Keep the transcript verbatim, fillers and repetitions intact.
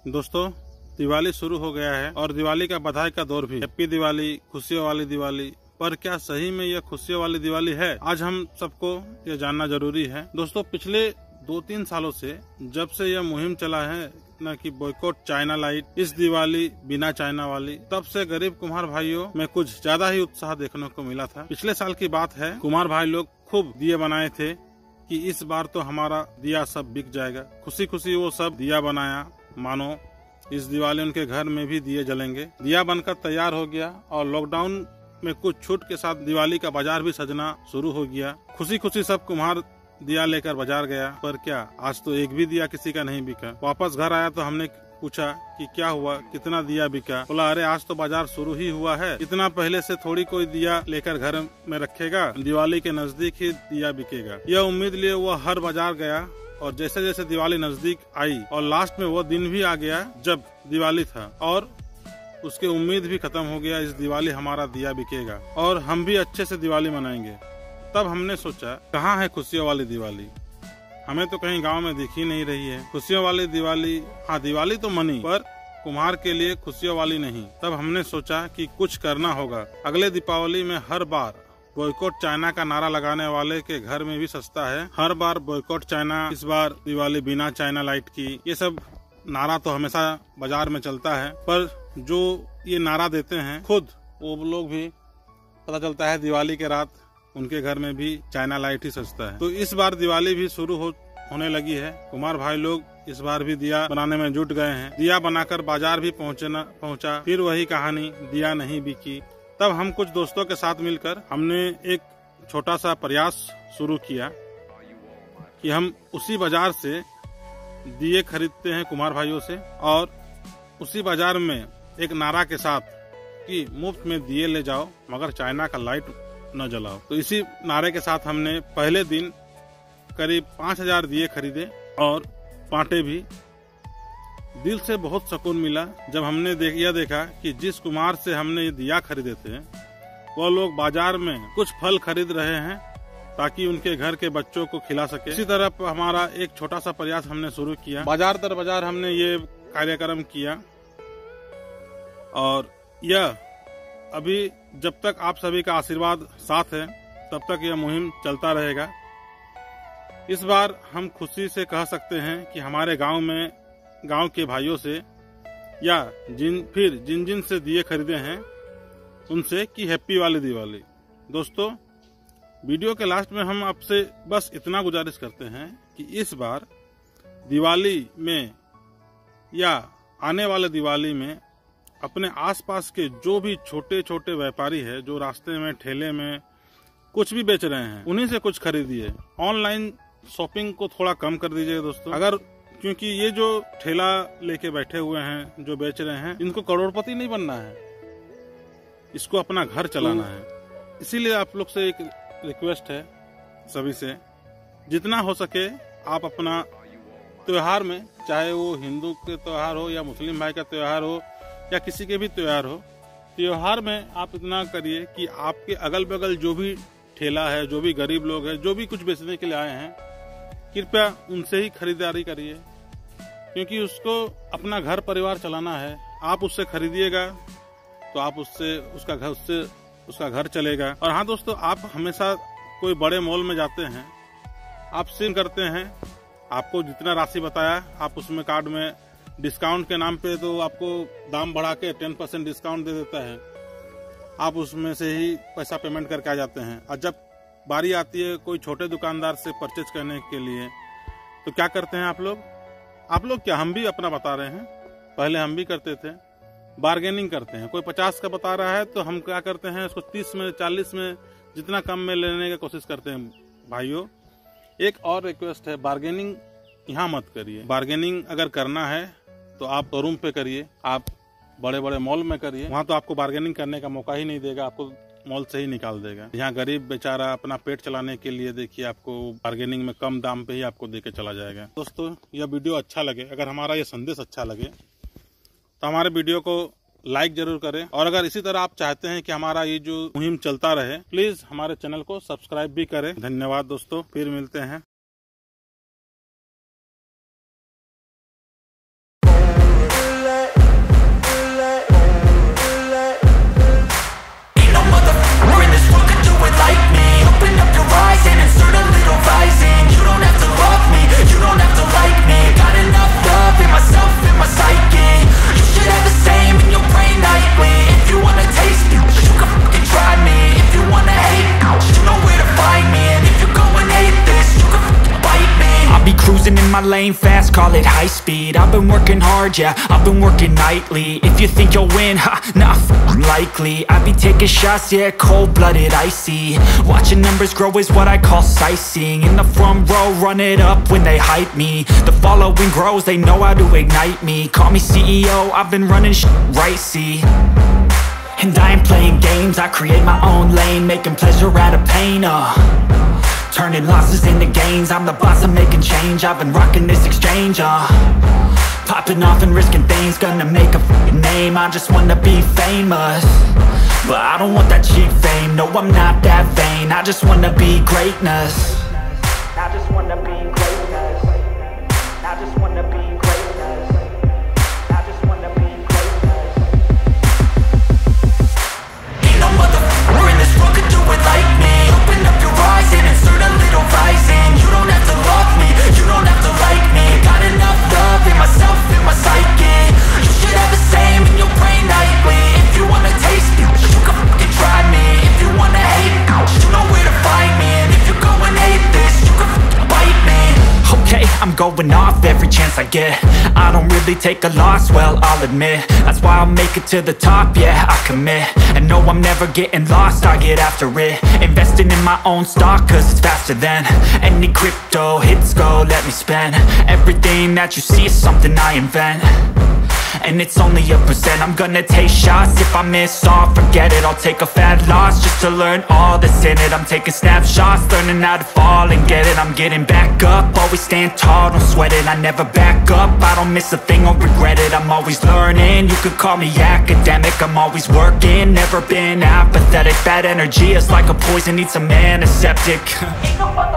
दोस्तों दिवाली शुरू हो गया है और दिवाली का बधाई का दौर भी। हैप्पी दिवाली, खुशियों वाली दिवाली। पर क्या सही में यह खुशियों वाली दिवाली है? आज हम सबको ये जानना जरूरी है। दोस्तों पिछले दो तीन सालों से जब से यह मुहिम चला है न कि बॉयकॉट चाइना लाइट, इस दिवाली बिना चाइना वाली, तब से गरीब कुम्हार भाइयों में कुछ ज्यादा ही उत्साह देखने को मिला था। पिछले साल की बात है, कुम्हार भाई लोग खूब दिए बनाए थे कि इस बार तो हमारा दिया सब बिक जाएगा। खुशी खुशी वो सब दिया बनाया, मानो इस दिवाली उनके घर में भी दिए जलेंगे। दिया बनकर तैयार हो गया और लॉकडाउन में कुछ छूट के साथ दिवाली का बाजार भी सजना शुरू हो गया। खुशी खुशी सब कुम्हार दिया लेकर बाजार गया, पर क्या आज तो एक भी दिया किसी का नहीं बिका। वापस घर आया तो हमने पूछा कि क्या हुआ, कितना दिया बिका? बोला अरे आज तो बाजार शुरू ही हुआ है, इतना पहले से थोड़ी कोई दिया लेकर घर में रखेगा, दिवाली के नजदीक ही दिया बिकेगा। यह उम्मीद लिए वो हर बाजार गया और जैसे जैसे दिवाली नजदीक आई और लास्ट में वो दिन भी आ गया जब दिवाली था और उसकी उम्मीद भी खत्म हो गया, इस दिवाली हमारा दिया बिकेगा और हम भी अच्छे से दिवाली मनाएंगे। तब हमने सोचा कहाँ है खुशियों वाली दिवाली? हमें तो कहीं गांव में दिख ही नहीं रही है खुशियों वाली दिवाली। हाँ दिवाली तो मनी, पर कुम्हार के लिए खुशियों वाली नहीं। तब हमने सोचा कि कुछ करना होगा। अगले दीपावली में हर बार बॉयकॉट चाइना का नारा लगाने वाले के घर में भी सस्ता है। हर बार बॉयकॉट चाइना, इस बार दिवाली बिना चाइना लाइट की, ये सब नारा तो हमेशा बाजार में चलता है, पर जो ये नारा देते हैं खुद वो लोग भी पता चलता है दिवाली के रात उनके घर में भी चाइना लाइट ही सस्ता है। तो इस बार दिवाली भी शुरू हो, होने लगी है। कुम्हार भाई लोग इस बार भी दिया बनाने में जुट गए हैं। दिया बनाकर बाजार भी पहुंचना पहुंचा, फिर वही कहानी, दिया नहीं बिकी। तब हम कुछ दोस्तों के साथ मिलकर हमने एक छोटा सा प्रयास शुरू किया कि हम उसी बाजार से दिए खरीदते हैं कुम्हार भाइयों से, और उसी बाजार में एक नारा के साथ कि मुफ्त में दिए ले जाओ मगर चाइना का लाइट न जलाओ। तो इसी नारे के साथ हमने पहले दिन करीब पाँच हजार दिए खरीदे और बांटे भी। दिल से बहुत सुकून मिला जब हमने देख, यह देखा कि जिस कुम्हार से हमने ये दिया खरीदे थे वो लोग बाजार में कुछ फल खरीद रहे हैं ताकि उनके घर के बच्चों को खिला सके। इसी तरह हमारा एक छोटा सा प्रयास हमने शुरू किया। बाजार दर बाजार हमने ये कार्यक्रम किया और यह अभी जब तक आप सभी का आशीर्वाद साथ है तब तक यह मुहिम चलता रहेगा। इस बार हम खुशी से कह सकते हैं कि हमारे गांव में गांव के भाइयों से या जिन फिर जिन जिन से दिए खरीदे हैं उनसे कि हैप्पी वाली दिवाली। दोस्तों वीडियो के लास्ट में हम आपसे बस इतना गुजारिश करते हैं कि इस बार दिवाली में या आने वाले दिवाली में अपने आसपास के जो भी छोटे छोटे व्यापारी है, जो रास्ते में ठेले में कुछ भी बेच रहे हैं, उन्हीं से कुछ खरीदिए। ऑनलाइन शॉपिंग को थोड़ा कम कर दीजिए दोस्तों। अगर क्योंकि ये जो ठेला लेके बैठे हुए हैं, जो बेच रहे हैं, इनको करोड़पति नहीं बनना है, इसको अपना घर चलाना है। इसीलिए आप लोग से एक रिक्वेस्ट है सभी से, जितना हो सके आप अपना त्योहार में, चाहे वो हिंदू के त्योहार हो या मुस्लिम भाई का त्योहार हो या किसी के भी त्योहार हो, त्योहार में आप इतना करिए कि आपके अगल बगल जो भी ठेला है, जो भी गरीब लोग हैं, जो भी कुछ बेचने के लिए आए हैं, कृपया उनसे ही खरीदारी करिए, क्योंकि उसको अपना घर परिवार चलाना है। आप उससे खरीदिएगा तो आप उससे उसका घर उससे उसका घर चलेगा। और हाँ दोस्तों, आप हमेशा कोई बड़े मॉल में जाते हैं, आप सिम करते हैं, आपको जितना राशि बताया आप उसमें कार्ड में डिस्काउंट के नाम पे तो आपको दाम बढ़ा के टेन परसेंट डिस्काउंट दे देता है, आप उसमें से ही पैसा पेमेंट करके आ जाते हैं। और जब बारी आती है कोई छोटे दुकानदार से परचेज करने के लिए तो क्या करते हैं आप लोग आप लोग क्या, हम भी अपना बता रहे हैं, पहले हम भी करते थे, बार्गेनिंग करते हैं। कोई पचास का बता रहा है तो हम क्या करते हैं, उसको तीस में, चालीस में, जितना कम में लेने की कोशिश करते हैं। भाइयों एक और रिक्वेस्ट है, बार्गेनिंग यहाँ मत करिए। बार्गेनिंग अगर करना है तो आप शोरूम पे करिए, आप बड़े बड़े मॉल में करिए, वहाँ तो आपको बार्गेनिंग करने का मौका ही नहीं देगा, आपको मॉल से ही निकाल देगा। यहाँ गरीब बेचारा अपना पेट चलाने के लिए देखिए आपको बार्गेनिंग में कम दाम पे ही आपको देके चला जाएगा। दोस्तों यह वीडियो अच्छा लगे, अगर हमारा यह संदेश अच्छा लगे तो हमारे वीडियो को लाइक जरूर करें, और अगर इसी तरह आप चाहते हैं कि हमारा ये जो मुहिम चलता रहे, प्लीज हमारे चैनल को सब्सक्राइब भी करें। धन्यवाद दोस्तों, फिर मिलते हैं। my lane fast, call it high speed. I've been working hard, yeah, I've been working nightly. If you think you'll win, ha, nah, f***ing likely. I be taking shots, yeah, cold-blooded, icy. Watching numbers grow is what I call sightseeing. In the front row, run it up when they hype me. The following grows, they know how to ignite me. Call me C E O, I've been running shit right, see. And I ain't playing games, I create my own lane, making pleasure out of pain, uh turning losses into gains, I'm the boss, I'm making change. I've been rocking this exchange, uh popping off and risking things, gonna make a f***ing name. I just wanna be famous, but I don't want that cheap fame. No, I'm not that vain, I just wanna be greatness. I just wanna be greatness. I just wanna be greatness. I just wanna be greatness. Ain't no motherfucker in this world could do it like me. Open up your eyes and insert a little rising. You don't have to love me, you don't have to like me. Got enough love in myself, in my psyche. You should have the same in your brain nightly. If you wanna taste me, you can fucking try me. If you wanna hate me, you know where to find me. And if you go and hate this, you can fucking bite me. Okay, I'm going off every chance I get. I don't really take a loss, well, I'll admit. That's why I'll make it to the top, yeah, I commit. And no, I'm never getting lost, I get after it. Investing in my own stock, cause it's faster than any crypto hits go, let me spend. Everything that you see is something I invent, and it's only a percent. I'm gonna take shots, if I miss all, forget it. I'll take a fat loss just to learn all that's in it. I'm taking snapshots, learning how to fall and get it. I'm getting back up, always stand tall, don't sweat it. I never back up, I don't miss a thing or regret it. I'm always learning, you could call me academic. I'm always working, never been apathetic. Bad energy is like a poison, needs some antiseptic. Ain't nobody